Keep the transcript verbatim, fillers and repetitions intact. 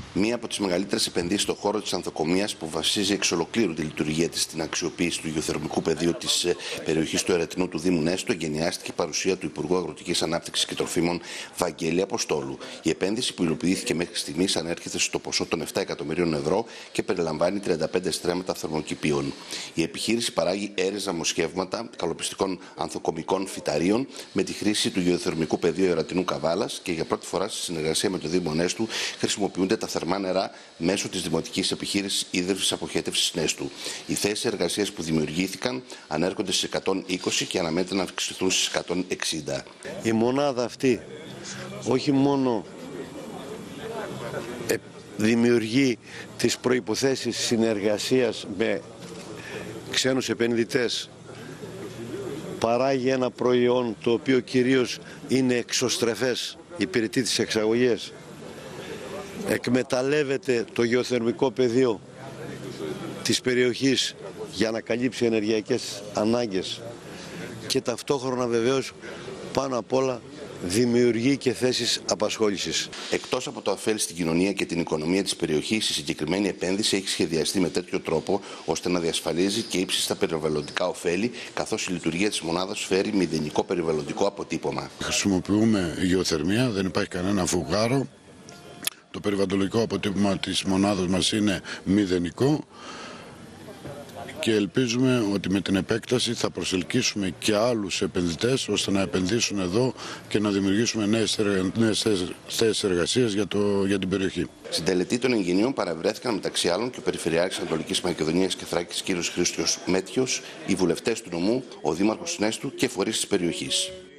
Μία από τις μεγαλύτερες επενδύσεις στον χώρο της ανθοκομείας που βασίζει εξ ολοκλήρου τη λειτουργία της στην αξιοποίηση του γεωθερμικού πεδίου της περιοχής του Ερετινού του Δήμου Νέστου εγκαινιάστηκε η παρουσία του Υπουργού Αγροτικής Ανάπτυξης και Τροφίμων Βαγγέλη Αποστόλου. Η επένδυση που υλοποιήθηκε μέχρι στιγμής ανέρχεται στο ποσό των επτά εκατομμυρίων ευρώ και περιλαμβάνει τριάντα πέντε στρέμματα θερμοκηπίων. Η επιχείρηση παράγει έρεζα μοσχεύματα καλοπιστικών ανθοκομικών φυταρίων με τη χρήση του γεωθερμικού πεδίου Ερετινού Καβάλας και για πρώτη φορά στη συνεργασία με το Δήμο Νέστου χρησιμοποιούνται τα θερμά νερά μέσω της Δημοτικής Επιχείρησης Ίδρυυσης Αποχέτευσης Νέστου. Οι θέσεις εργασίας που δημιουργήθηκαν ανέρχονται στις εκατόν είκοσι και αναμένεται να αυξηθούν στις εκατόν εξήντα. Η μονάδα αυτή όχι μόνο δημιουργεί τις προϋποθέσεις συνεργασίας με ξένους επενδυτές, παράγει ένα προϊόν το οποίο κυρίως είναι εξωστρεφές, υπηρετεί τις εξαγωγές, εκμεταλλεύεται το γεωθερμικό πεδίο της περιοχής για να καλύψει ενεργειακές ανάγκες και ταυτόχρονα βεβαίως πάνω απ' όλα δημιουργεί και θέσεις απασχόλησης. Εκτός από το ωφέλη στην κοινωνία και την οικονομία της περιοχής, η συγκεκριμένη επένδυση έχει σχεδιαστεί με τέτοιο τρόπο ώστε να διασφαλίζει και ύψιστα περιβαλλοντικά ωφέλη, καθώς η λειτουργία της μονάδας φέρει μηδενικό περιβαλλοντικό αποτύπωμα. Χρησιμοποιούμε γεωθερμία, δεν υπάρχει κανένα φουγγάρο. Το περιβαλλοντικό αποτύπωμα της μονάδας μας είναι μηδενικό και ελπίζουμε ότι με την επέκταση θα προσελκύσουμε και άλλους επενδυτές ώστε να επενδύσουν εδώ και να δημιουργήσουμε νέες, νέες θέσεις εργασίας για, το, για την περιοχή. Στην τελετή των εγγενείων παραβρέθηκαν μεταξύ άλλων και ο Περιφερειάρχης Ανατολικής Μακεδονίας και Θράκης κ. Χρήστος Μέτιος, οι βουλευτές του νομού, ο Δήμαρχος Νέστου και φορείς της περιοχής.